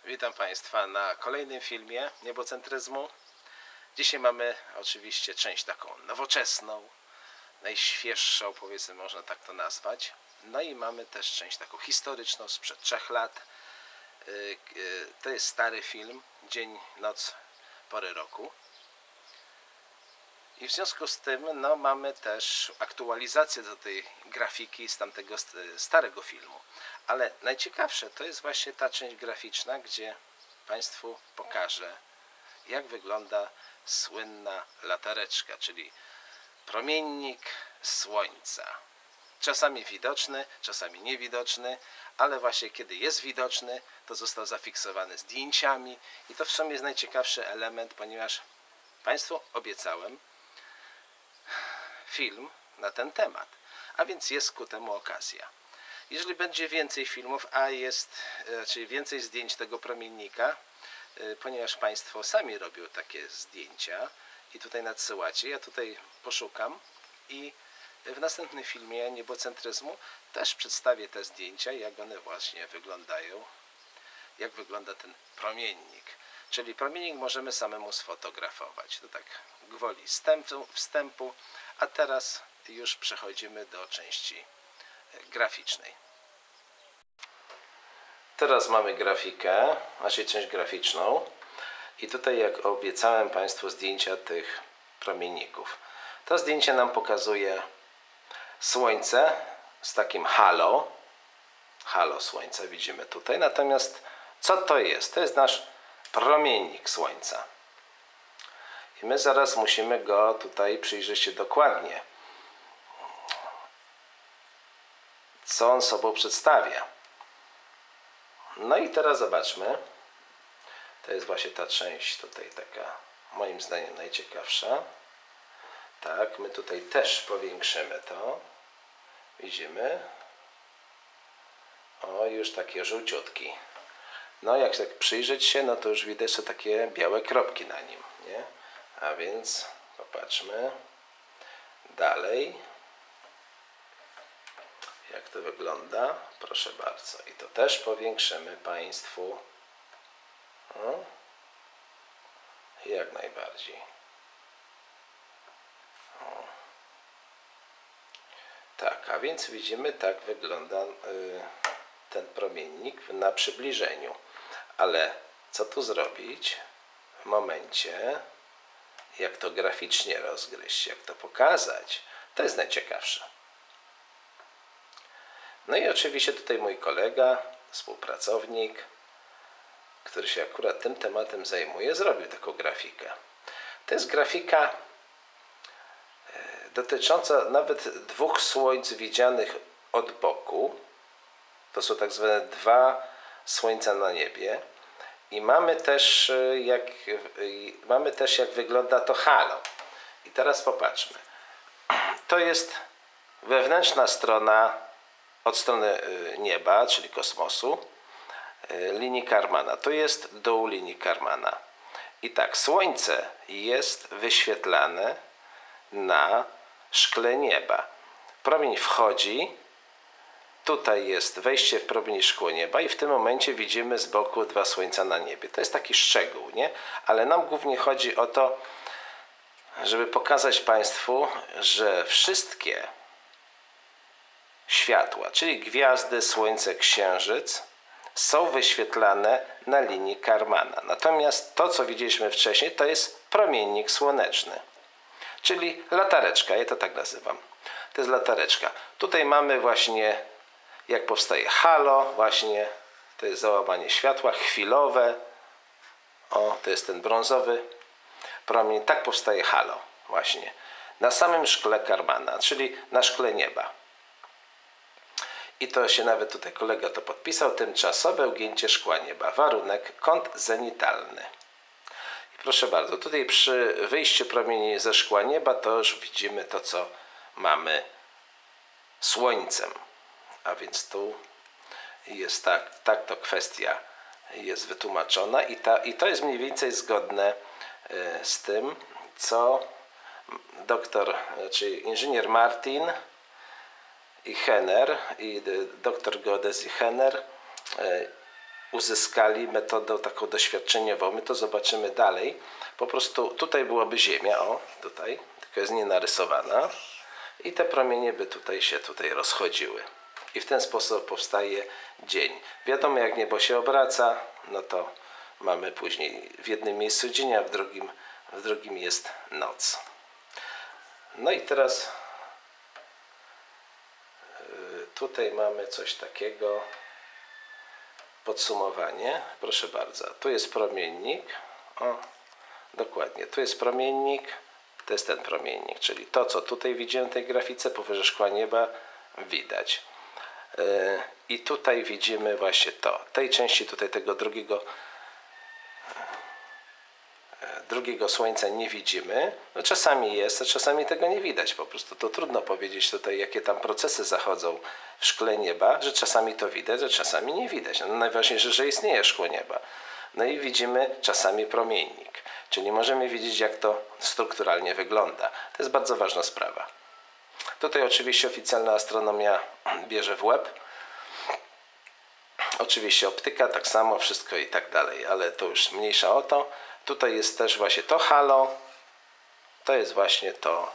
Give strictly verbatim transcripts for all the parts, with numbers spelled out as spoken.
Witam Państwa na kolejnym filmie niebocentryzmu. Dzisiaj mamy oczywiście część taką nowoczesną, najświeższą, powiedzmy, można tak to nazwać. No i mamy też część taką historyczną sprzed trzech lat. To jest stary film, dzień, noc, pory roku. I w związku z tym no, mamy też aktualizację do tej grafiki z tamtego starego filmu. Ale najciekawsze to jest właśnie ta część graficzna, gdzie Państwu pokażę, jak wygląda słynna latareczka, czyli promiennik słońca. Czasami widoczny, czasami niewidoczny, ale właśnie kiedy jest widoczny, to został zafiksowany zdjęciami i to w sumie jest najciekawszy element, ponieważ Państwu obiecałem film na ten temat, a więc jest ku temu okazja. Jeżeli będzie więcej filmów, a jest czyli więcej zdjęć tego promiennika, ponieważ Państwo sami robią takie zdjęcia i tutaj nadsyłacie, ja tutaj poszukam i w następnym filmie niebocentryzmu też przedstawię te zdjęcia, jak one właśnie wyglądają, jak wygląda ten promiennik. Czyli promiennik możemy samemu sfotografować. To tak gwoli wstępu, wstępu, a teraz już przechodzimy do części graficznej. Teraz mamy grafikę, znaczy część graficzną i tutaj, jak obiecałem Państwu, zdjęcia tych promienników. To zdjęcie nam pokazuje słońce z takim halo, halo słońca widzimy tutaj, natomiast co to jest? To jest nasz promiennik słońca. I my zaraz musimy go tutaj przyjrzeć się dokładnie, co on sobą przedstawia. No i teraz zobaczmy. To jest właśnie ta część tutaj taka, moim zdaniem, najciekawsza. Tak, my tutaj też powiększymy to. Widzimy. O, już takie żółciutki. No, jak tak przyjrzeć się, no to już widać, że takie białe kropki na nim, nie? A więc popatrzmy dalej, jak to wygląda. Proszę bardzo. I to też powiększymy Państwu. No. Jak najbardziej. O. Tak, a więc widzimy, tak wygląda y, ten promiennik na przybliżeniu. Ale co tu zrobić w momencie, jak to graficznie rozgryźć, jak to pokazać? To jest najciekawsze. No i oczywiście tutaj mój kolega, współpracownik, który się akurat tym tematem zajmuje, zrobił taką grafikę. To jest grafika dotycząca nawet dwóch słońc widzianych od boku. To są tak zwane dwa słońca na niebie. I mamy też jak, mamy też jak wygląda to halo. I teraz popatrzmy. To jest wewnętrzna strona od strony nieba, czyli kosmosu, linii Karmana. To jest dół linii Karmana. I tak, słońce jest wyświetlane na szkle nieba. Promień wchodzi, tutaj jest wejście w promień szkło nieba i w tym momencie widzimy z boku dwa słońca na niebie. To jest taki szczegół, nie? Ale nam głównie chodzi o to, żeby pokazać Państwu, że wszystkie światła, czyli gwiazdy, słońce, księżyc, są wyświetlane na linii Karmana. Natomiast to, co widzieliśmy wcześniej, to jest promiennik słoneczny, czyli latareczka, ja to tak nazywam. To jest latareczka. Tutaj mamy właśnie, jak powstaje halo, właśnie to jest załamanie światła chwilowe. O, to jest ten brązowy promień. Tak powstaje halo właśnie na samym szkle Karmana, czyli na szkle nieba. I to się nawet tutaj kolega to podpisał. Tymczasowe ugięcie szkła nieba. Warunek kąt zenitalny. I proszę bardzo, tutaj przy wyjściu promieni ze szkła nieba to już widzimy to, co mamy słońcem. A więc tu jest tak, tak to kwestia jest wytłumaczona i, ta, i to jest mniej więcej zgodne z tym, co doktor, czyli inżynier Martin i Henner, i doktor geodezji Henner uzyskali metodą taką doświadczeniową. My to zobaczymy dalej. Po prostu tutaj byłaby Ziemia, o tutaj, tylko jest nienarysowana i te promienie by tutaj się tutaj rozchodziły. I w ten sposób powstaje dzień. Wiadomo, jak niebo się obraca, no to mamy później w jednym miejscu dzień, a w drugim, w drugim jest noc. No i teraz tutaj mamy coś takiego, podsumowanie, proszę bardzo, tu jest promiennik, o, dokładnie, tu jest promiennik, to jest ten promiennik, czyli to, co tutaj widzimy w tej grafice, powyżej szkła nieba widać. Yy, I tutaj widzimy właśnie to, tej części tutaj tego drugiego drugiego słońca nie widzimy. No czasami jest, a czasami tego nie widać. Po prostu to trudno powiedzieć tutaj, jakie tam procesy zachodzą w szkle nieba, że czasami to widać, a czasami nie widać. No najważniejsze, że istnieje szkło nieba. No i widzimy czasami promiennik. Czyli możemy widzieć, jak to strukturalnie wygląda. To jest bardzo ważna sprawa. Tutaj oczywiście oficjalna astronomia bierze w łeb. Oczywiście optyka, tak samo, wszystko i tak dalej, ale to już mniejsza o to. Tutaj jest też właśnie to halo, to jest właśnie to,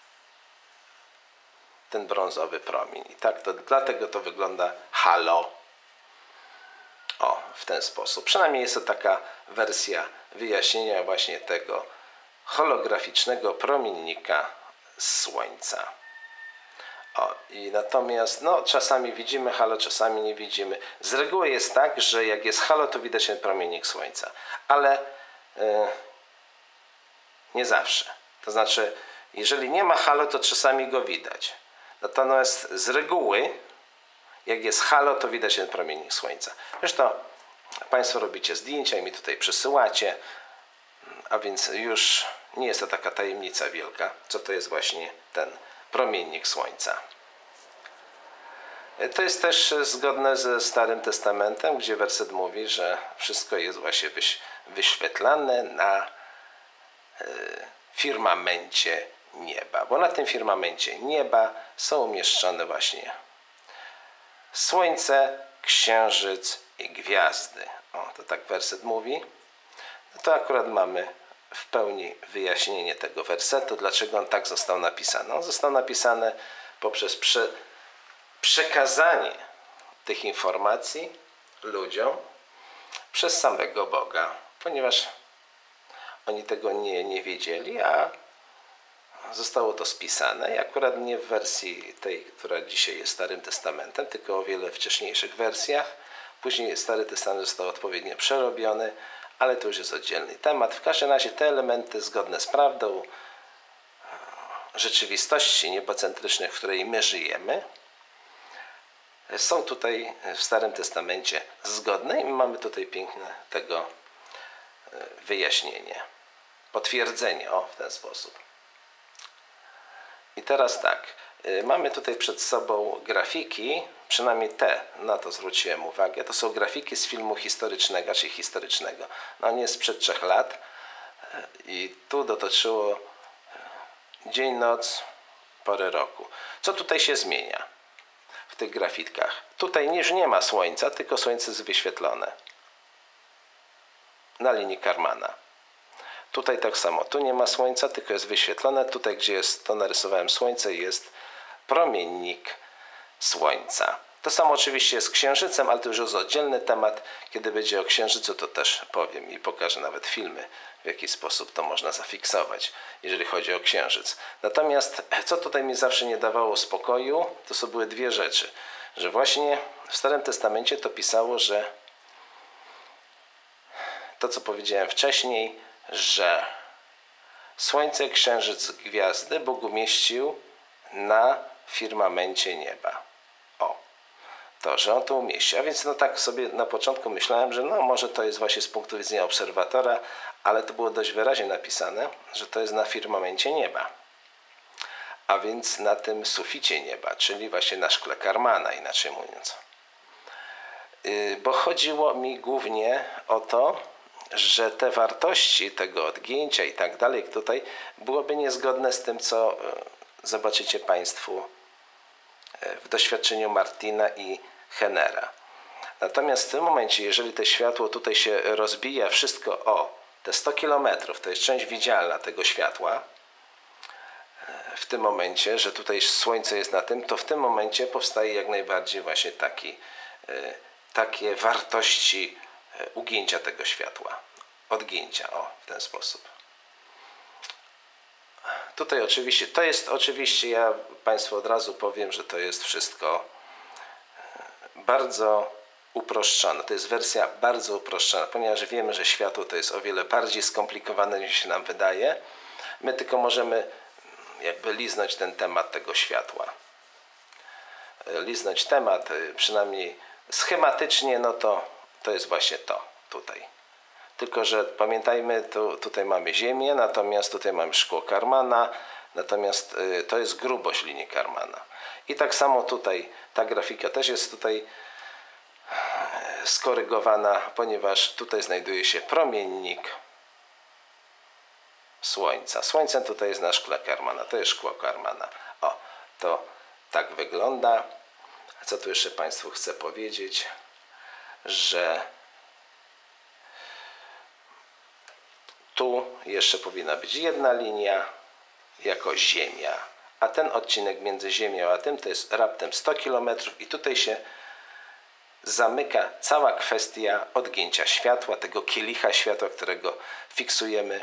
ten brązowy promień. I tak to, dlatego to wygląda halo. O, w ten sposób. Przynajmniej jest to taka wersja wyjaśnienia właśnie tego holograficznego promiennika Słońca. O, i natomiast no, czasami widzimy halo, czasami nie widzimy. Z reguły jest tak, że jak jest halo, to widać ten promiennik Słońca. Ale yy, nie zawsze. To znaczy, jeżeli nie ma halo, to czasami go widać. Natomiast z reguły, jak jest halo, to widać ten promiennik Słońca. Zresztą Państwo robicie zdjęcia i mi tutaj przysyłacie, a więc już nie jest to taka tajemnica wielka, co to jest właśnie ten promiennik Słońca. To jest też zgodne ze Starym Testamentem, gdzie werset mówi, że wszystko jest właśnie wyświetlane na firmamencie nieba. Bo na tym firmamencie nieba są umieszczone właśnie Słońce, Księżyc i gwiazdy. O, to tak werset mówi. No to akurat mamy w pełni wyjaśnienie tego wersetu, dlaczego on tak został napisany. On został napisany poprzez prze, przekazanie tych informacji ludziom przez samego Boga, ponieważ oni tego nie, nie wiedzieli, a zostało to spisane i akurat nie w wersji tej, która dzisiaj jest Starym Testamentem, tylko o wiele wcześniejszych wersjach. Później Stary Testament został odpowiednio przerobiony, ale to już jest oddzielny temat. W każdym razie te elementy zgodne z prawdą rzeczywistości niebocentrycznej, w której my żyjemy, są tutaj w Starym Testamencie zgodne i mamy tutaj piękne tego wyjaśnienie, potwierdzenie, o, w ten sposób. I teraz tak, mamy tutaj przed sobą grafiki, przynajmniej te, na to zwróciłem uwagę, to są grafiki z filmu historycznego, czy historycznego. No on jest sprzed trzech lat i tu dotyczyło dzień, noc, pory roku. Co tutaj się zmienia w tych grafikach? Tutaj już nie ma Słońca, tylko Słońce jest wyświetlone na linii Karmana. Tutaj tak samo, tu nie ma Słońca, tylko jest wyświetlone. Tutaj, gdzie jest, to narysowałem Słońce, jest promiennik Słońca. To samo oczywiście jest z Księżycem, ale to już jest oddzielny temat. Kiedy będzie o Księżycu, to też powiem i pokażę nawet filmy, w jaki sposób to można zafiksować, jeżeli chodzi o Księżyc. Natomiast co tutaj mi zawsze nie dawało spokoju, to są były dwie rzeczy. Że właśnie w Starym Testamencie to pisało, że to, co powiedziałem wcześniej, że Słońce, Księżyc, gwiazdy Bóg umieścił na firmamencie nieba. O, to, że on to umieścił. A więc no tak sobie na początku myślałem, że no może to jest właśnie z punktu widzenia obserwatora, ale to było dość wyraźnie napisane, że to jest na firmamencie nieba. A więc na tym suficie nieba, czyli właśnie na szkle Karmana, inaczej mówiąc. Yy, bo chodziło mi głównie o to, że te wartości tego odgięcia i tak dalej tutaj byłoby niezgodne z tym, co zobaczycie Państwu w doświadczeniu Martina i Hennera. Natomiast w tym momencie, jeżeli to światło tutaj się rozbija wszystko o te sto kilometrów, to jest część widzialna tego światła, w tym momencie, że tutaj słońce jest na tym, to w tym momencie powstaje jak najbardziej właśnie taki, takie wartości ugięcia tego światła, odgięcia, o, w ten sposób. Tutaj oczywiście, to jest oczywiście, ja Państwu od razu powiem, że to jest wszystko bardzo uproszczone. To jest wersja bardzo uproszczona, ponieważ wiemy, że światło to jest o wiele bardziej skomplikowane niż się nam wydaje. My tylko możemy jakby liznąć ten temat tego światła. Liznąć temat, przynajmniej schematycznie, no to to jest właśnie to tutaj. Tylko że pamiętajmy, tu, tutaj mamy Ziemię, natomiast tutaj mamy szkło Karmana, natomiast y, to jest grubość linii Karmana. I tak samo tutaj ta grafika też jest tutaj skorygowana, ponieważ tutaj znajduje się promiennik Słońca. Słońce tutaj jest na szkle Karmana, to jest szkło Karmana. O, to tak wygląda. Co tu jeszcze Państwu chcę powiedzieć, że tu jeszcze powinna być jedna linia jako Ziemia, a ten odcinek między Ziemią a tym to jest raptem sto kilometrów i tutaj się zamyka cała kwestia odgięcia światła, tego kielicha światła, którego fiksujemy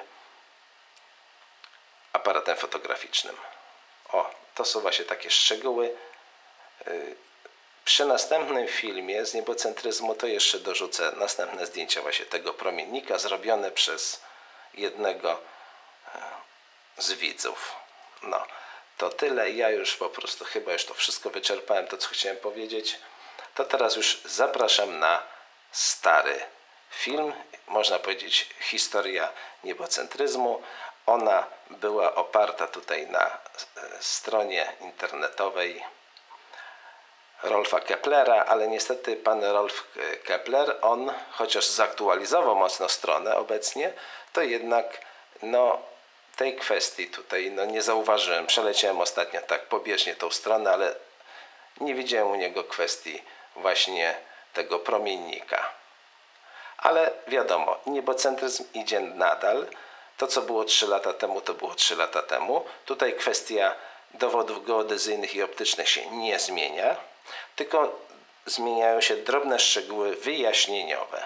aparatem fotograficznym. O, to są właśnie takie szczegóły. Przy następnym filmie z niebocentryzmu to jeszcze dorzucę następne zdjęcia właśnie tego promiennika zrobione przez jednego z widzów. No, to tyle. Ja już po prostu chyba już to wszystko wyczerpałem, to co chciałem powiedzieć. To teraz już zapraszam na stary film, można powiedzieć historia niebocentryzmu. Ona była oparta tutaj na stronie internetowej Rolfa Keplera, ale niestety pan Rolf Kepler, on chociaż zaktualizował mocno stronę obecnie, to jednak no, tej kwestii tutaj no, nie zauważyłem. Przeleciałem ostatnio tak pobieżnie tą stronę, ale nie widziałem u niego kwestii właśnie tego promiennika. Ale wiadomo, niebocentryzm idzie nadal. To, co było trzy lata temu, to było trzy lata temu. Tutaj kwestia dowodów geodezyjnych i optycznych się nie zmienia, tylko zmieniają się drobne szczegóły wyjaśnieniowe.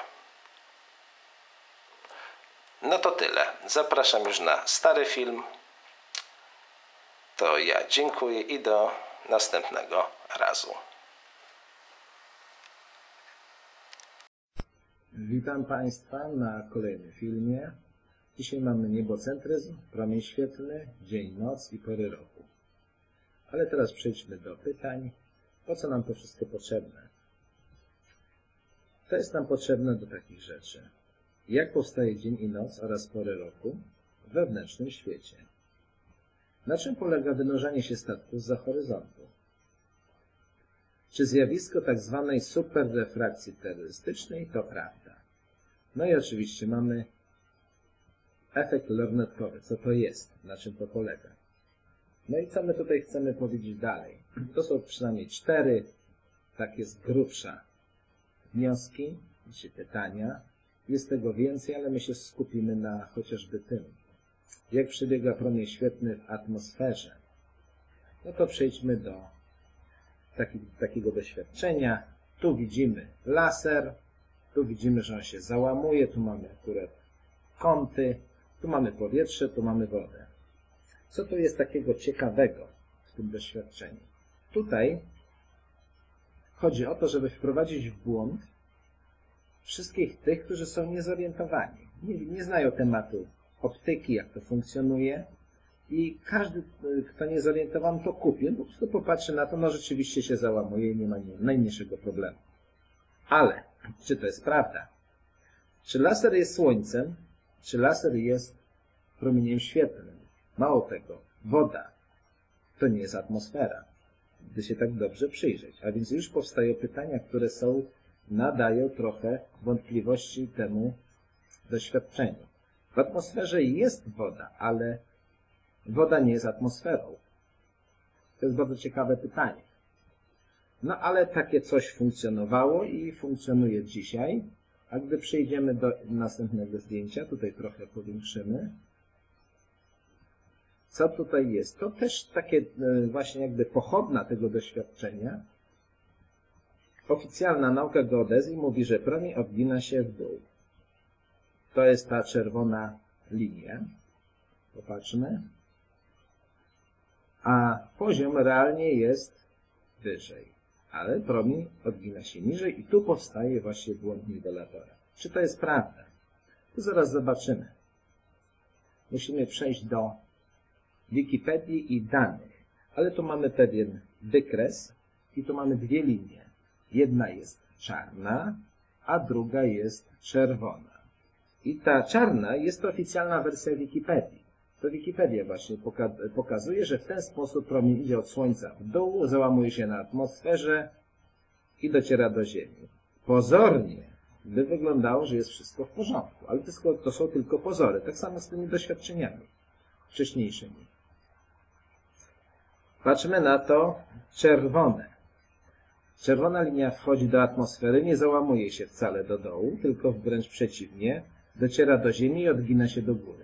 No to tyle. Zapraszam już na stary film. To ja dziękuję i do następnego razu. Witam Państwa na kolejnym filmie. Dzisiaj mamy niebocentryzm, promień świetlny, dzień, noc i pory roku. Ale teraz przejdźmy do pytań. Po co nam to wszystko potrzebne? To jest nam potrzebne do takich rzeczy. Jak powstaje dzień i noc oraz pory roku w wewnętrznym świecie? Na czym polega wynurzanie się statków zza horyzontu? Czy zjawisko tak zwanej superrefrakcji terrorystycznej to prawda? No i oczywiście mamy efekt lornetkowy. Co to jest? Na czym to polega? No i co my tutaj chcemy powiedzieć dalej? To są przynajmniej cztery, takie z grubsza, wnioski, czy pytania. Jest tego więcej, ale my się skupimy na chociażby tym. Jak przebiega promień świetlny w atmosferze? No to przejdźmy do taki, takiego doświadczenia. Tu widzimy laser, tu widzimy, że on się załamuje, tu mamy akurat kąty, tu mamy powietrze, tu mamy wodę. Co tu jest takiego ciekawego w tym doświadczeniu? Tutaj chodzi o to, żeby wprowadzić w błąd wszystkich tych, którzy są niezorientowani. Nie, nie znają tematu optyki, jak to funkcjonuje i każdy, kto nie zorientowany, to kupi. Po prostu popatrzy na to, no rzeczywiście się załamuje i nie ma najmniejszego problemu. Ale czy to jest prawda? Czy laser jest słońcem? Czy laser jest promieniem świetlnym? Mało tego, woda to nie jest atmosfera, gdy się tak dobrze przyjrzeć. A więc już powstają pytania, które są, nadają trochę wątpliwości temu doświadczeniu. W atmosferze jest woda, ale woda nie jest atmosferą. To jest bardzo ciekawe pytanie. No ale takie coś funkcjonowało i funkcjonuje dzisiaj. A gdy przejdziemy do następnego zdjęcia, tutaj trochę powiększymy. Co tutaj jest? To też takie właśnie jakby pochodna tego doświadczenia. Oficjalna nauka geodezji mówi, że promień odgina się w dół. To jest ta czerwona linia. Popatrzmy. A poziom realnie jest wyżej. Ale promień odgina się niżej i tu powstaje właśnie błąd niwelatora. Czy to jest prawda? To zaraz zobaczymy. Musimy przejść do Wikipedii i danych. Ale tu mamy pewien wykres i tu mamy dwie linie. Jedna jest czarna, a druga jest czerwona. I ta czarna jest to oficjalna wersja Wikipedii. To Wikipedia właśnie poka pokazuje, że w ten sposób promień idzie od Słońca w dół, załamuje się na atmosferze i dociera do Ziemi. Pozornie by wyglądało, że jest wszystko w porządku, ale to, to są tylko pozory. Tak samo z tymi doświadczeniami wcześniejszymi. Patrzmy na to czerwone. Czerwona linia wchodzi do atmosfery, nie załamuje się wcale do dołu, tylko wręcz przeciwnie, dociera do Ziemi i odgina się do góry.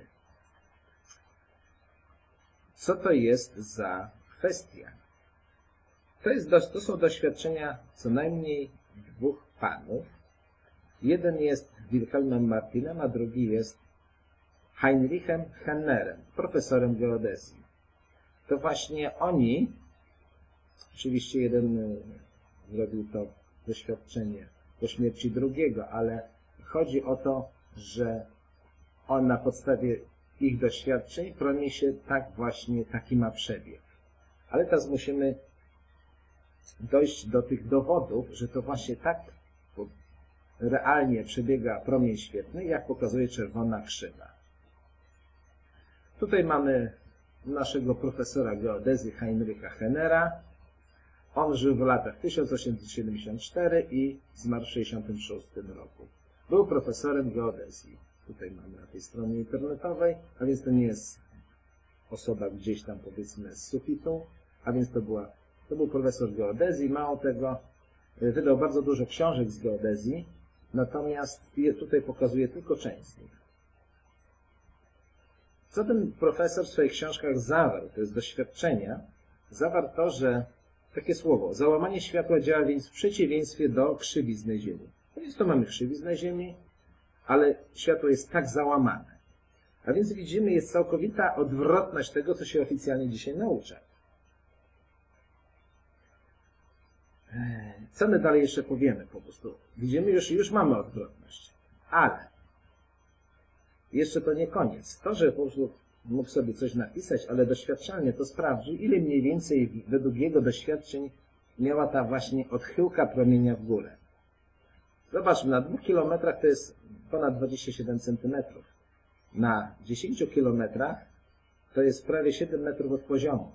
Co to jest za kwestia? To, jest, to są doświadczenia co najmniej dwóch panów. Jeden jest Wilhelmem Martinem, a drugi jest Heinrichem Hennerem, profesorem geodezji. To właśnie oni, oczywiście jeden zrobił to doświadczenie po śmierci drugiego, ale chodzi o to, że on na podstawie ich doświadczeń promień się tak właśnie, taki ma przebieg. Ale teraz musimy dojść do tych dowodów, że to właśnie tak realnie przebiega promień świetlny, jak pokazuje czerwona krzywa. Tutaj mamy naszego profesora geodezji Heinricha Hennera. On żył w latach tysiąc osiemset siedemdziesiąt cztery i zmarł w tysiąc osiemset sześćdziesiątym szóstym roku. Był profesorem geodezji. Tutaj mamy na tej stronie internetowej, a więc to nie jest osoba gdzieś tam powiedzmy z sufitu, a więc to, była, to był profesor geodezji. Mało tego, wydał bardzo dużo książek z geodezji, natomiast tutaj pokazuję tylko część z nich. Co ten profesor w swoich książkach zawarł, to jest doświadczenia, zawarł to, że takie słowo, załamanie światła działa więc w przeciwieństwie do krzywizny Ziemi. No więc to mamy krzywiznę Ziemi, ale światło jest tak załamane. A więc widzimy, jest całkowita odwrotność tego, co się oficjalnie dzisiaj naucza. Co my dalej jeszcze powiemy po prostu? Widzimy, już, już mamy odwrotność. Ale jeszcze to nie koniec. To, że po prostu mógł sobie coś napisać, ale doświadczalnie to sprawdził, ile mniej więcej według jego doświadczeń miała ta właśnie odchyłka promienia w górę. Zobaczmy, na dwóch kilometrach to jest ponad dwadzieścia siedem centymetrów. Na dziesięciu kilometrach to jest prawie siedem metrów od poziomu.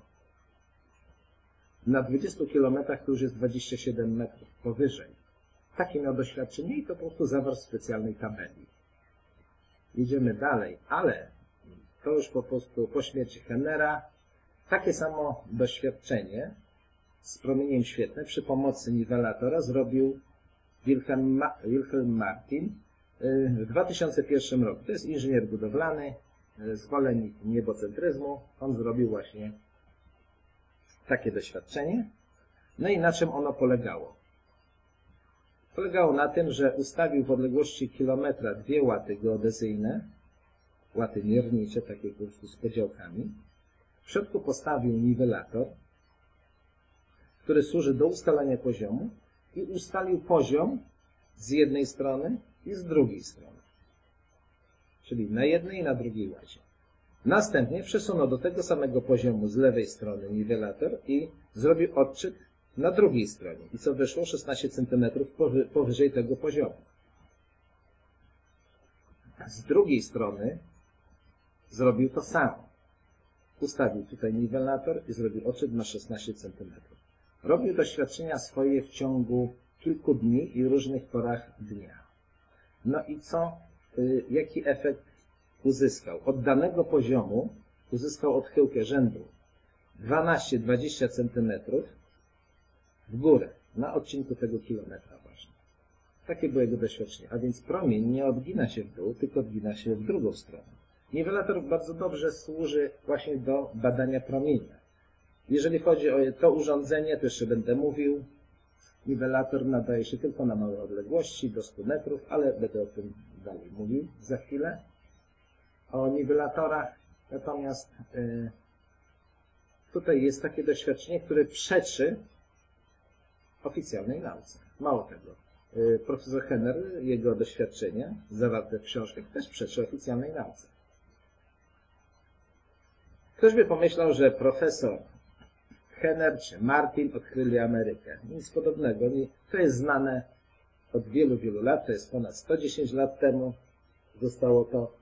Na dwudziestu kilometrach to już jest dwadzieścia siedem metrów powyżej. Takie miał doświadczenie i to po prostu zawarł w specjalnej tabeli. Jedziemy dalej, ale to już po prostu po śmierci Hennera takie samo doświadczenie z promieniem świetlnym przy pomocy niwelatora zrobił Wilhelm, Ma Wilhelm Martin w dwa tysiące pierwszym roku. To jest inżynier budowlany, zwolennik niebocentryzmu. On zrobił właśnie takie doświadczenie. No i na czym ono polegało? Polegało na tym, że ustawił w odległości kilometra dwie łaty geodezyjne, łaty miernicze, takie po prostu z podziałkami. W środku postawił niwelator, który służy do ustalania poziomu i ustalił poziom z jednej strony i z drugiej strony. Czyli na jednej i na drugiej łacie. Następnie przesunął do tego samego poziomu z lewej strony niwelator i zrobił odczyt na drugiej stronie. I co wyszło? szesnaście centymetrów powy, powyżej tego poziomu. Z drugiej strony zrobił to samo. Ustawił tutaj niwelator i zrobił odczyt na szesnaście centymetrów. Robił doświadczenia swoje w ciągu kilku dni i różnych porach dnia. No i co? Y, jaki efekt uzyskał? Od danego poziomu uzyskał odchyłkę rzędu dwanaście do dwudziestu centymetrów w górę. na odcinku tego kilometra właśnie. Takie było jego doświadczenie. A więc promień nie odgina się w dół, tylko odgina się w drugą stronę. Niwelator bardzo dobrze służy właśnie do badania promienia. Jeżeli chodzi o to urządzenie, to jeszcze będę mówił, niwelator nadaje się tylko na małe odległości, do stu metrów, ale będę o tym dalej mówił za chwilę. O niwelatorach, natomiast yy, tutaj jest takie doświadczenie, które przeczy oficjalnej nauce. Mało tego, yy, profesor Henner, jego doświadczenia zawarte w książkach też przeczy oficjalnej nauce. Ktoś by pomyślał, że profesor Henner czy Martin odkryli Amerykę. Nic podobnego. To jest znane od wielu, wielu lat. To jest ponad sto dziesięć lat temu. Zostało to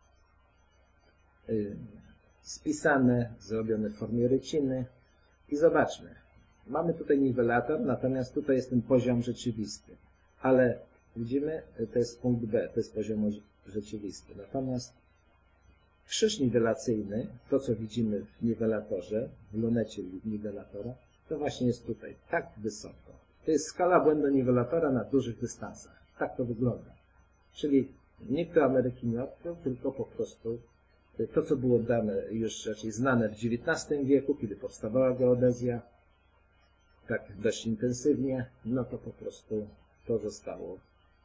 y, spisane, zrobione w formie ryciny. I zobaczmy. Mamy tutaj niwelator, natomiast tutaj jest ten poziom rzeczywisty. Ale widzimy, to jest punkt B, to jest poziom rzeczywisty. Natomiast krzyż niwelacyjny, to co widzimy w niwelatorze, w lunecie niwelatora, to właśnie jest tutaj, tak wysoko. To jest skala błędu niwelatora na dużych dystansach. Tak to wygląda. Czyli nikt do Ameryki nie odkrył, tylko po prostu to, co było dane, już raczej znane w dziewiętnastym wieku, kiedy powstawała geodezja, tak dość intensywnie, no to po prostu to zostało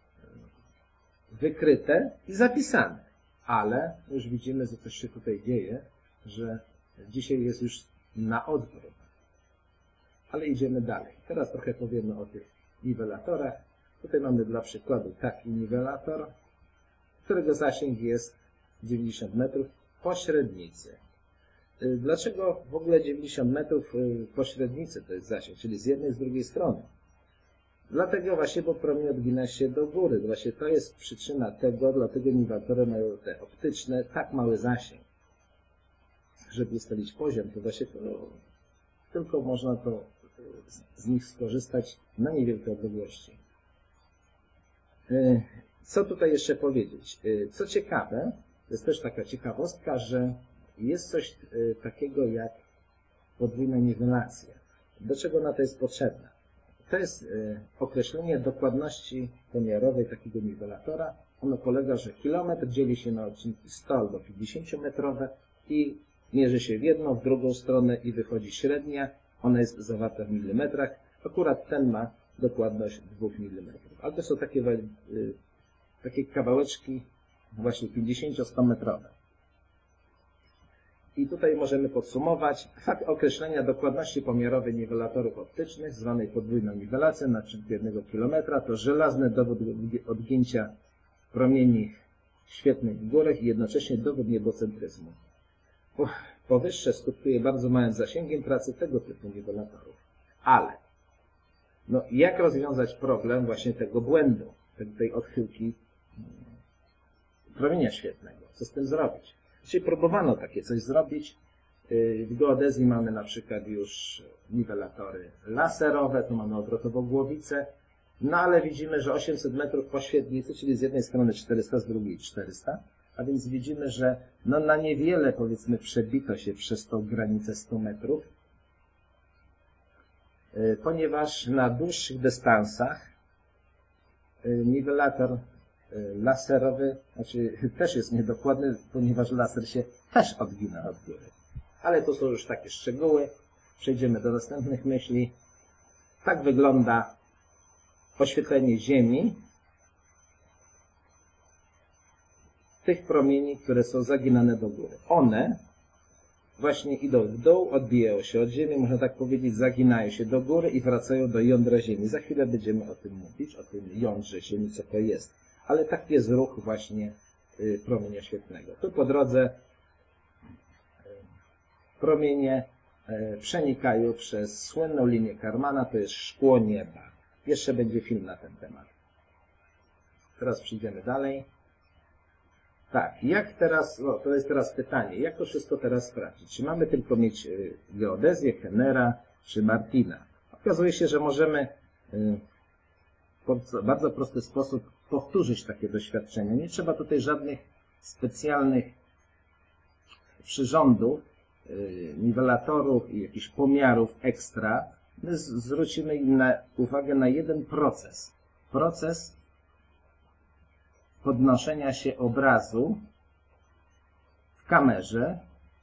wykryte i zapisane. Ale już widzimy, że coś się tutaj dzieje, że dzisiaj jest już na odwrót. Ale idziemy dalej. Teraz trochę powiemy o tych niwelatorach. Tutaj mamy dla przykładu taki niwelator, którego zasięg jest dziewięćdziesiąt metrów po średnicy. Dlaczego w ogóle dziewięćdziesiąt metrów po średnicy to jest zasięg, czyli z jednej i z drugiej strony? Dlatego właśnie, bo promień odgina się do góry. Właśnie to jest przyczyna tego, dlatego niwelatory mają te optyczne tak mały zasięg. Żeby ustalić poziom, to właśnie to, tylko można to z nich skorzystać na niewielkie odległości. Co tutaj jeszcze powiedzieć? Co ciekawe, to jest też taka ciekawostka, że jest coś takiego jak podwójna niwelacja. Do czego ona to jest potrzebna? To jest określenie dokładności pomiarowej takiego niwelatora. Ono polega, że kilometr dzieli się na odcinki sto albo pięćdziesięciometrowe i mierzy się w jedną, w drugą stronę i wychodzi średnia. Ona jest zawarta w milimetrach. Akurat ten ma dokładność dwóch milimetrów. Ale to są takie, takie kawałeczki właśnie pięćdziesięcio-sto metrowe. I tutaj możemy podsumować fakt określenia dokładności pomiarowej niwelatorów optycznych, zwanej podwójną niwelacją na odcinku jednego kilometra, to żelazny dowód odgięcia promieni świetlnych w górach i jednocześnie dowód niebocentryzmu. Powyższe skutkuje bardzo małym zasięgiem pracy tego typu niwelatorów. Ale no, jak rozwiązać problem właśnie tego błędu, tej odchyłki promienia świetlnego? Co z tym zrobić? Czyli próbowano takie coś zrobić. W geodezji mamy na przykład już niwelatory laserowe, tu mamy odwrotową głowicę, no ale widzimy, że osiemset metrów po średnicy, czyli z jednej strony czterysta, z drugiej czterysta, a więc widzimy, że no na niewiele, powiedzmy, przebito się przez tą granicę stu metrów, ponieważ na dłuższych dystansach niwelator laserowy, znaczy też jest niedokładny, ponieważ laser się też odgina od góry. Ale to są już takie szczegóły. Przejdziemy do następnych myśli. Tak wygląda oświetlenie Ziemi tych promieni, które są zaginane do góry. One właśnie idą w dół, odbijają się od Ziemi, można tak powiedzieć, zaginają się do góry i wracają do jądra Ziemi. Za chwilę będziemy o tym mówić, o tym jądrze Ziemi, co to jest. Ale taki jest ruch właśnie promienia świetlnego. Tu po drodze promienie przenikają przez słynną linię Karmana, to jest szkło nieba. Jeszcze będzie film na ten temat. Teraz przejdziemy dalej. Tak, jak teraz, no to jest teraz pytanie, jak to wszystko teraz sprawdzić? Czy mamy tylko mieć geodezję, Hennera czy Martina? Okazuje się, że możemy w bardzo prosty sposób powtórzyć takie doświadczenia. Nie trzeba tutaj żadnych specjalnych przyrządów, niwelatorów i jakichś pomiarów ekstra, My zwrócimy na, uwagę na jeden proces. Proces podnoszenia się obrazu w kamerze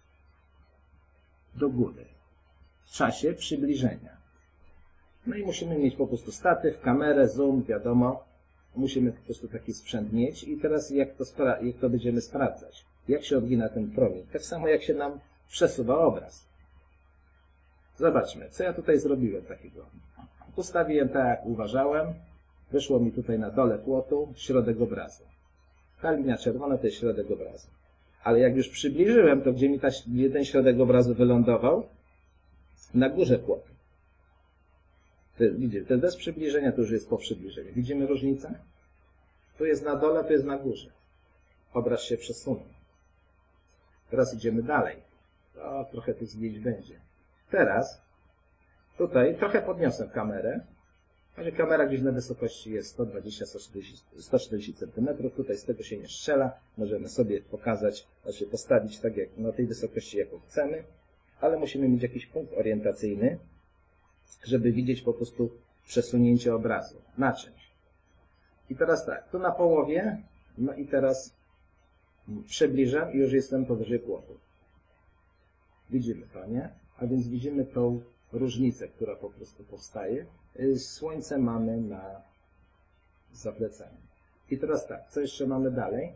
do góry w czasie przybliżenia. No i musimy mieć po prostu statyw, kamerę, zoom, wiadomo. Musimy po prostu taki sprzęt mieć. I teraz jak to, jak to będziemy sprawdzać? Jak się odgina ten promień? Tak samo jak się nam przesuwa obraz. Zobaczmy, co ja tutaj zrobiłem takiego. Ustawiłem tak, jak uważałem. Wyszło mi tutaj na dole płotu środek obrazu. Ta linia czerwona to jest środek obrazu. Ale jak już przybliżyłem, to gdzie mi ta, gdzie ten środek obrazu wylądował? Na górze płotu. Widzicie, ten bez przybliżenia to już jest po przybliżeniu. Widzimy różnicę? Tu jest na dole, tu jest na górze. Obraz się przesunął. Teraz idziemy dalej. O, trochę tych zdjęć będzie. Teraz tutaj trochę podniosę kamerę. Ale kamera gdzieś na wysokości jest sto dwadzieścia do stu czterdziestu centymetrów. Tutaj z tego się nie strzela. Możemy sobie pokazać, znaczy postawić tak jak na tej wysokości, jaką chcemy. Ale musimy mieć jakiś punkt orientacyjny, żeby widzieć po prostu przesunięcie obrazu na czymś. I teraz tak, tu na połowie, no i teraz przybliżam i już jestem powyżej płotu. Widzimy to, nie? A więc widzimy tą różnicę, która po prostu powstaje. Słońce mamy na zapleceniu. I teraz tak, co jeszcze mamy dalej?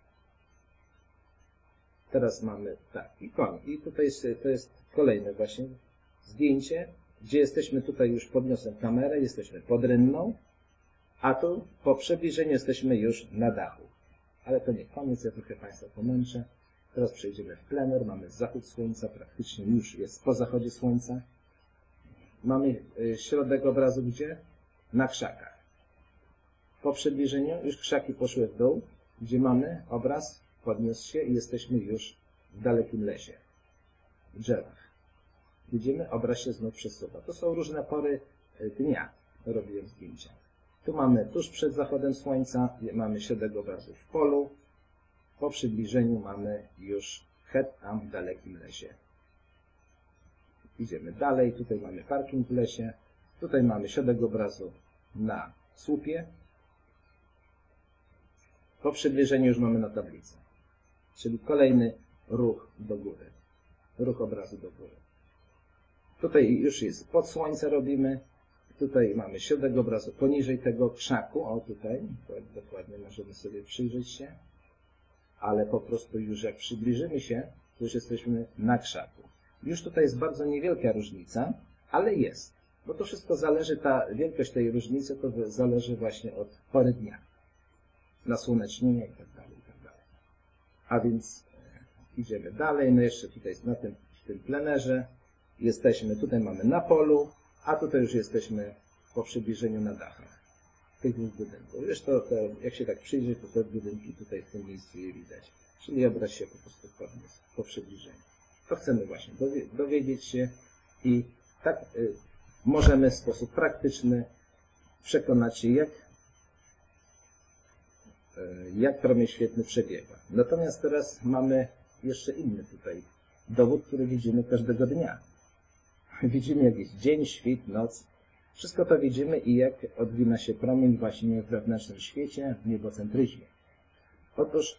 Teraz mamy tak, i koniec. I tutaj jest, to jest kolejne właśnie zdjęcie, gdzie jesteśmy tutaj już podniosłem kamerę, jesteśmy pod rynną, a tu po przybliżeniu jesteśmy już na dachu. Ale to nie koniec, ja trochę Państwa pomęczę. Teraz przejdziemy w plener, mamy zachód słońca, praktycznie już jest po zachodzie słońca. Mamy środek obrazu gdzie? Na krzakach. Po przybliżeniu już krzaki poszły w dół, gdzie mamy obraz, podniósł się i jesteśmy już w dalekim lesie, w drzewach. Widzimy, obraz się znów przesuwa. To są różne pory dnia, robiłem zdjęcia. Tu mamy tuż przed zachodem słońca, mamy środek obrazu w polu. Po przybliżeniu mamy już het tam w dalekim lesie. Idziemy dalej, tutaj mamy parking w lesie. Tutaj mamy środek obrazu na słupie. Po przybliżeniu już mamy na tablicy. Czyli kolejny ruch do góry. Ruch obrazu do góry. Tutaj już jest pod słońce robimy. Tutaj mamy środek obrazu poniżej tego krzaku. O tutaj, dokładnie możemy sobie przyjrzeć się. Ale po prostu już jak przybliżymy się, to już jesteśmy na krzaku. Już tutaj jest bardzo niewielka różnica, ale jest. Bo to wszystko zależy, ta wielkość tej różnicy to zależy właśnie od pory dnia. Nasłonecznienia i tak dalej, i tak dalej. A więc idziemy dalej. No jeszcze tutaj na tym, w tym plenerze jesteśmy, tutaj mamy na polu, a tutaj już jesteśmy po przybliżeniu na dachach tych dwóch budynków. Wiesz, to, to, jak się tak przyjrzy, to te budynki tutaj w tym miejscu je widać. Czyli obraz się po prostu podniósł po przybliżeniu. To chcemy właśnie dowiedzieć się i tak y, możemy w sposób praktyczny przekonać się, jak, y, jak promień świetlny przebiega. Natomiast teraz mamy jeszcze inny tutaj dowód, który widzimy każdego dnia. Widzimy jakiś dzień, świt, noc. Wszystko to widzimy i jak odwina się promień właśnie w wewnętrznym świecie, w niebocentryzmie. Otóż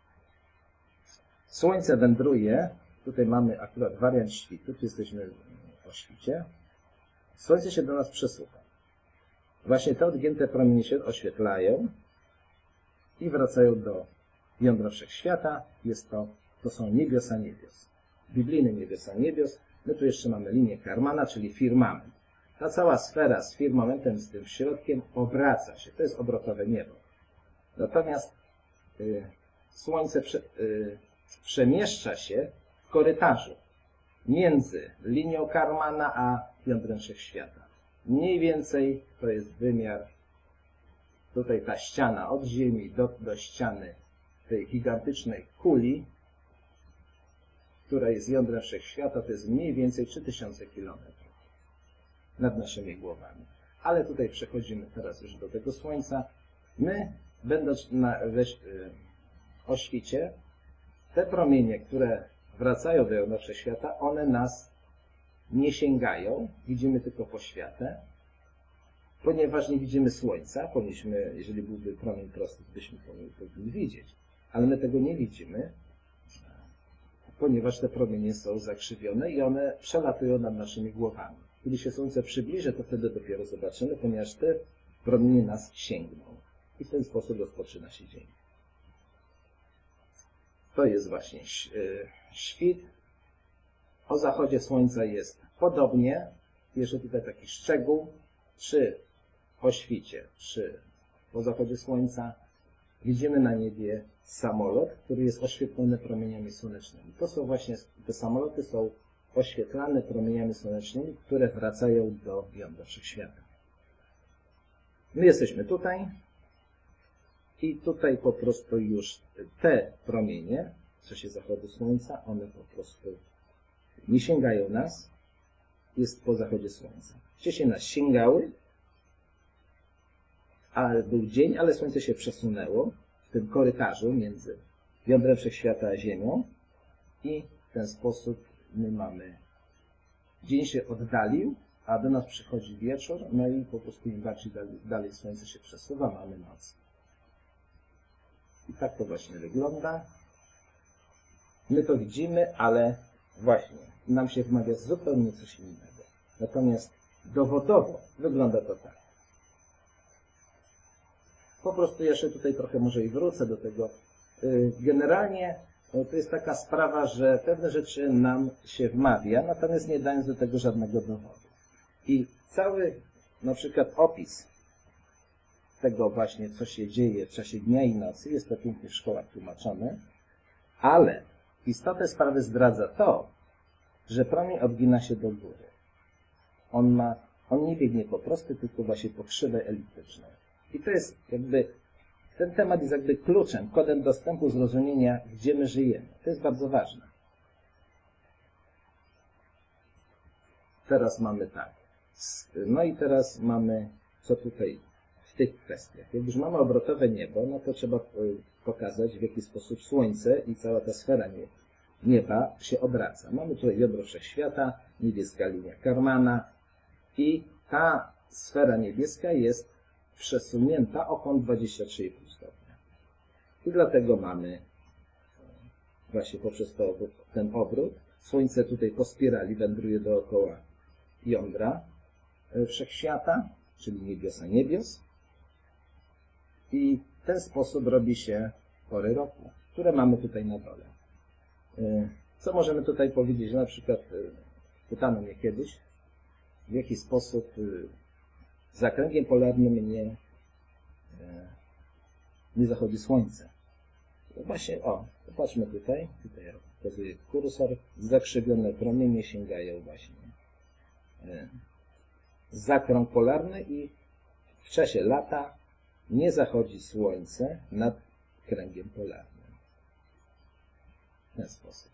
Słońce wędruje, tutaj mamy akurat wariant świtu, tu jesteśmy o świcie. Słońce się do nas przesuwa. Właśnie te odgięte promienie się oświetlają i wracają do jądra wszechświata. Jest to, to są niebiosa niebios. Biblijne niebiosa niebios. My tu jeszcze mamy linię Karmana, czyli firmament. Ta cała sfera z firmamentem, z tym środkiem obraca się. To jest obrotowe niebo. Natomiast y, Słońce prze, y, przemieszcza się w korytarzu między linią Karmana a jądrem wszechświata. Mniej więcej to jest wymiar, tutaj ta ściana od Ziemi do, do ściany tej gigantycznej kuli, która jest jądrem wszechświata, to jest mniej więcej trzy tysiące kilometrów nad naszymi głowami. Ale tutaj przechodzimy teraz już do tego Słońca. My, będąc na, we, o świcie, te promienie, które wracają do jądra wszechświata, one nas nie sięgają, widzimy tylko poświatę. Ponieważ nie widzimy słońca, powinniśmy, jeżeli byłby promień prosty, to byśmy powinni widzieć. Ale my tego nie widzimy, ponieważ te promienie są zakrzywione i one przelatują nad naszymi głowami. Kiedy się słońce przybliży, to wtedy dopiero zobaczymy, ponieważ te promienie nas sięgną. I w ten sposób rozpoczyna się dzień. To jest właśnie świt. O zachodzie słońca jest podobnie. Jeszcze tutaj taki szczegół. Czy po świcie, czy po zachodzie słońca widzimy na niebie samolot, który jest oświetlony promieniami słonecznymi. To są właśnie, te samoloty są oświetlane promieniami słonecznymi, które wracają do jądra wszechświata. My jesteśmy tutaj i tutaj po prostu już te promienie, w czasie zachodu słońca, one po prostu nie sięgają nas, jest po zachodzie słońca. Wcześniej nas sięgały, a był dzień, ale słońce się przesunęło w tym korytarzu między jądrem wszechświata a Ziemią i w ten sposób my mamy, dzień się oddalił, a do nas przychodzi wieczór, no i po prostu im bardziej dalej, dalej słońce się przesuwa, mamy noc. I tak to właśnie wygląda. My to widzimy, ale właśnie nam się wmawia zupełnie coś innego. Natomiast dowodowo wygląda to tak. Po prostu jeszcze tutaj trochę może i wrócę do tego. Generalnie to jest taka sprawa, że pewne rzeczy nam się wmawia, natomiast nie dając do tego żadnego dowodu. I cały na przykład opis tego właśnie, co się dzieje w czasie dnia i nocy, jest to pięknie w szkołach tłumaczone, ale istotę sprawy zdradza to, że promień odgina się do góry. On ma, on nie biegnie po prostu, tylko właśnie po krzywej eliptycznej. I to jest jakby, ten temat jest jakby kluczem, kodem dostępu, zrozumienia, gdzie my żyjemy. To jest bardzo ważne. Teraz mamy tak. No i teraz mamy, co tutaj w tych kwestiach. Jak już mamy obrotowe niebo, no to trzeba pokazać, w jaki sposób Słońce i cała ta sfera nieba się obraca. Mamy tutaj jądro wszechświata, niebieska linia Karmana i ta sfera niebieska jest przesunięta o kąt dwadzieścia trzy i pół stopnia. I dlatego mamy właśnie poprzez to, ten obrót, Słońce tutaj po spirali wędruje dookoła jądra wszechświata, czyli niebiosa niebios. I w ten sposób robi się pory roku, które mamy tutaj na dole. Co możemy tutaj powiedzieć? Na przykład pytano mnie kiedyś, w jaki sposób za kręgiem polarnym nie, nie zachodzi słońce. No właśnie, o, popatrzmy tutaj, tutaj pokazuję kursor, zakrzywione promienie sięgają właśnie za krąg polarny i w czasie lata nie zachodzi słońce nad kręgiem polarnym. W ten sposób.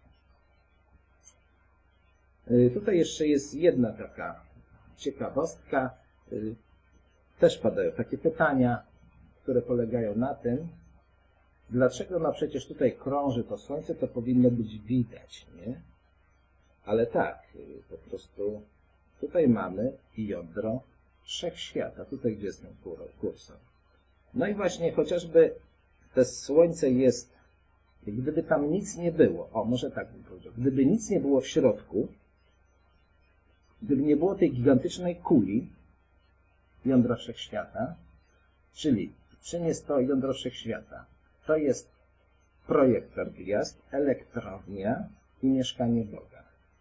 Tutaj jeszcze jest jedna taka ciekawostka. Też padają takie pytania, które polegają na tym, dlaczego no przecież tutaj krąży to słońce, to powinno być widać, nie? Ale tak, po prostu tutaj mamy jądro wszechświata, tutaj gdzie jest ten kursor. No i właśnie chociażby to słońce jest, gdyby tam nic nie było, o może tak bym powiedział, gdyby nic nie było w środku, gdyby nie było tej gigantycznej kuli jądra wszechświata, czyli czym jest to jądro wszechświata? To jest projektor gwiazd, elektrownia i mieszkanie Boga.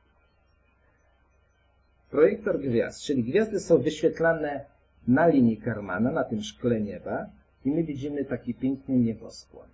Projektor gwiazd, czyli gwiazdy są wyświetlane na linii Karmana, na tym szkle nieba i my widzimy taki piękny nieboskłon.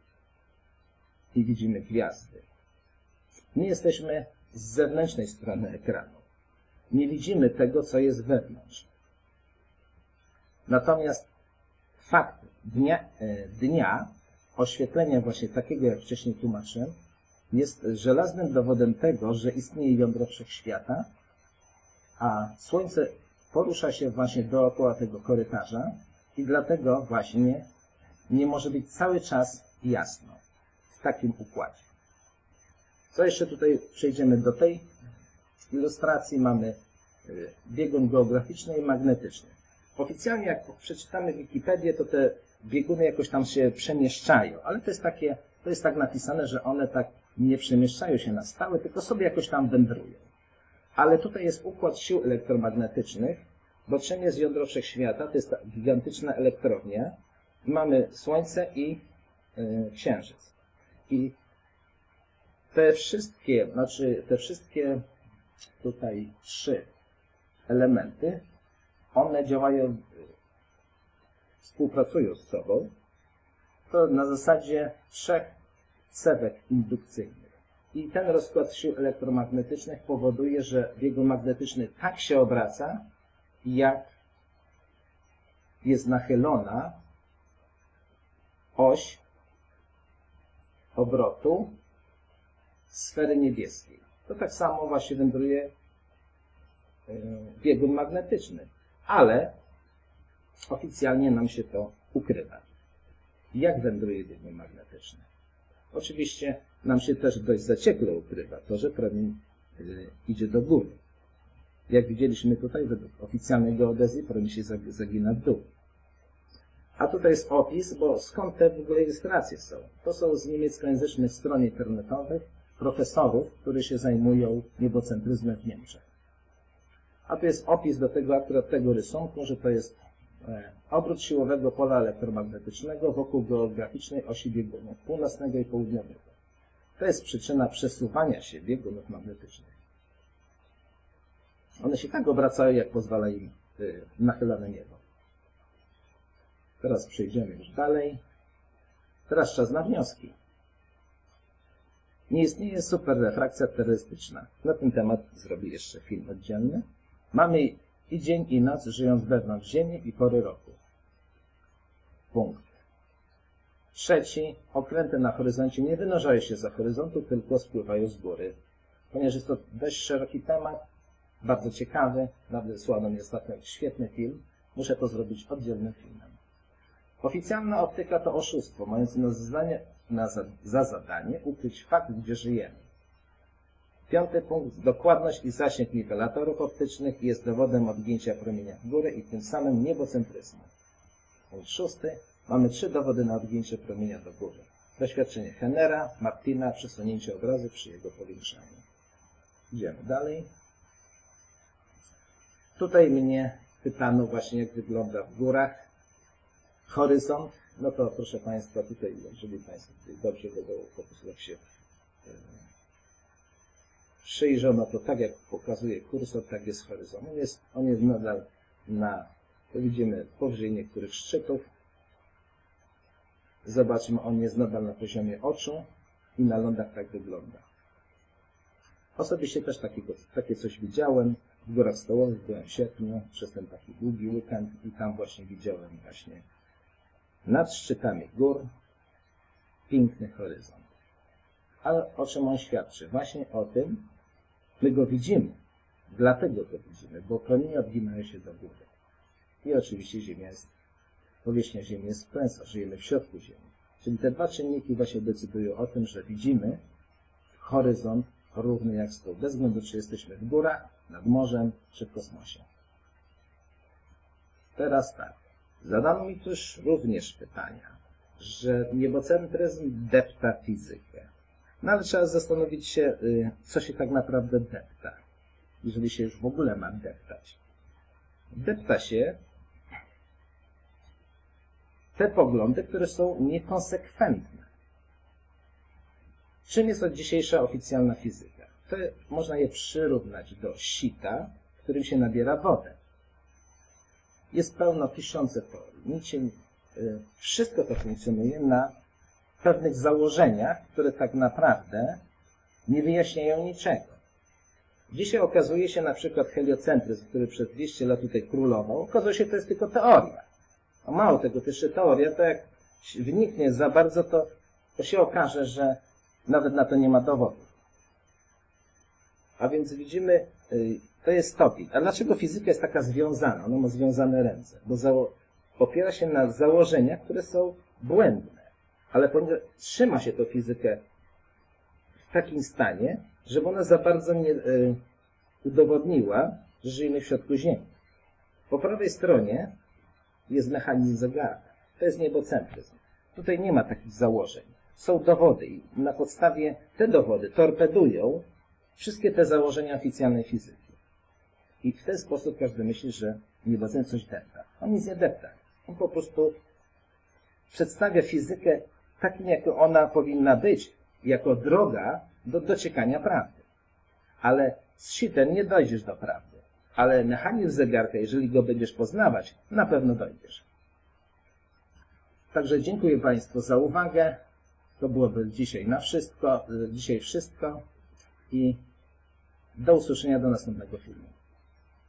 I widzimy gwiazdy. My jesteśmy z zewnętrznej strony ekranu. Nie widzimy tego, co jest wewnątrz. Natomiast fakt dnia, dnia oświetlenia właśnie takiego, jak wcześniej tłumaczyłem, jest żelaznym dowodem tego, że istnieje jądro wszechświata, a Słońce porusza się właśnie dookoła tego korytarza i dlatego właśnie nie może być cały czas jasno w takim układzie. Co jeszcze tutaj przejdziemy do tej z ilustracji mamy biegun geograficzny i magnetyczny. Oficjalnie jak przeczytamy Wikipedię, to te bieguny jakoś tam się przemieszczają, ale to jest takie, to jest tak napisane, że one tak nie przemieszczają się na stałe, tylko sobie jakoś tam wędrują. Ale tutaj jest układ sił elektromagnetycznych, bo czym jest jądro wszechświata? To jest ta gigantyczna elektrownia. Mamy Słońce i y, Księżyc. I te wszystkie, znaczy te wszystkie tutaj trzy elementy, one działają, współpracują z sobą, to na zasadzie trzech cewek indukcyjnych. I ten rozkład sił elektromagnetycznych powoduje, że biegun magnetyczny tak się obraca, jak jest nachylona oś obrotu sfery niebieskiej. To tak samo właśnie wędruje biegun magnetyczny, ale oficjalnie nam się to ukrywa. Jak wędruje biegun magnetyczny? Oczywiście nam się też dość zaciekle ukrywa to, że promień idzie do góry. Jak widzieliśmy tutaj, według oficjalnej geodezji promień się zagina w dół. A tutaj jest opis, bo skąd te w ogóle ilustracje są? To są z niemieckojęzycznych stron internetowych profesorów, którzy się zajmują niebocentryzmem w Niemczech. A tu jest opis do tego, akurat tego rysunku, że to jest obrót siłowego pola elektromagnetycznego wokół geograficznej osi biegunów północnego i południowego. To jest przyczyna przesuwania się biegunów magnetycznych. One się tak obracają, jak pozwala im nachylone niebo. Teraz przejdziemy już dalej. Teraz czas na wnioski. Nie istnieje superrefrakcja terrorystyczna. Na ten temat zrobię jeszcze film oddzielny. Mamy i dzień, i noc, żyjąc wewnątrz Ziemi i pory roku. Punkt. Trzeci. Okręty na horyzoncie nie wynurzają się za horyzontu, tylko spływają z góry. Ponieważ jest to dość szeroki temat, bardzo ciekawy, nadesłano mi ostatnio świetny film, muszę to zrobić oddzielnym filmem. Oficjalna optyka to oszustwo, mające na zadanie, na za, za zadanie ukryć fakt, gdzie żyjemy. Piąty punkt. Dokładność i zasięg niwelatorów optycznych jest dowodem odgięcia promienia w górę i tym samym niebocentryzmu. Punkt szósty. Mamy trzy dowody na odgięcie promienia do góry. Doświadczenie Hennera, Martina, przesunięcie obrazu przy jego powiększaniu. Idziemy dalej. Tutaj mnie pytano właśnie, jak wygląda w górach horyzont. No to proszę Państwa, tutaj, jeżeli Państwo tutaj dobrze będą po prostu jak się przyjrzą, to tak jak pokazuje kursor, tak jest horyzont. On jest, on jest nadal na, to widzimy powyżej niektórych szczytów. Zobaczmy, on jest nadal na poziomie oczu i na lądach tak wygląda. Osobiście też takiego, takie coś widziałem. W Górach Stołowych byłem w sierpniu, przez ten taki długi weekend i tam właśnie widziałem właśnie nad szczytami gór piękny horyzont. Ale o czym on świadczy? Właśnie o tym, my go widzimy. Dlatego go widzimy, bo promienie odginają się do góry. I oczywiście Ziemia jest, powierzchnia Ziemi jest wklęsła, żyjemy w środku Ziemi. Czyli te dwa czynniki właśnie decydują o tym, że widzimy horyzont równy jak stół, bez względu czy jesteśmy w górach, nad morzem czy w kosmosie. Teraz tak. Zadano mi też również pytania, że niebocentryzm depta fizykę. No ale trzeba zastanowić się, co się tak naprawdę depta, jeżeli się już w ogóle ma deptać. Depta się te poglądy, które są niekonsekwentne. Czym jest od dzisiejsza oficjalna fizyka? To można je przyrównać do sita, w którym się nabiera wodę. Jest pełno tysiące pory. Niczym, y, wszystko to funkcjonuje na pewnych założeniach, które tak naprawdę nie wyjaśniają niczego. Dzisiaj okazuje się na przykład heliocentryzm, który przez dwieście lat tutaj królował, okazuje się, że to jest tylko teoria. A mało tego, to jeszcze teoria, to jak wniknie za bardzo, to, to się okaże, że nawet na to nie ma dowodów. A więc widzimy, y, to jest stopień. A dlaczego fizyka jest taka związana? Ona ma związane ręce. Bo zało opiera się na założeniach, które są błędne. Ale ponieważ trzyma się to fizykę w takim stanie, żeby ona za bardzo nie, y, udowodniła, że żyjemy w środku Ziemi. Po prawej stronie jest mechanizm zegarka. To jest niebocentryzm. Tutaj nie ma takich założeń. Są dowody i na podstawie te dowody torpedują wszystkie te założenia oficjalnej fizyki. I w ten sposób każdy myśli, że niebocentryzm coś depta. On nic nie depta. On po prostu przedstawia fizykę taką, jak ona powinna być, jako droga do dociekania prawdy. Ale z sitem nie dojdziesz do prawdy. Ale mechanizm zegarka, jeżeli go będziesz poznawać, na pewno dojdziesz. Także dziękuję Państwu za uwagę. To byłoby dzisiaj na wszystko, dzisiaj wszystko i do usłyszenia do następnego filmu.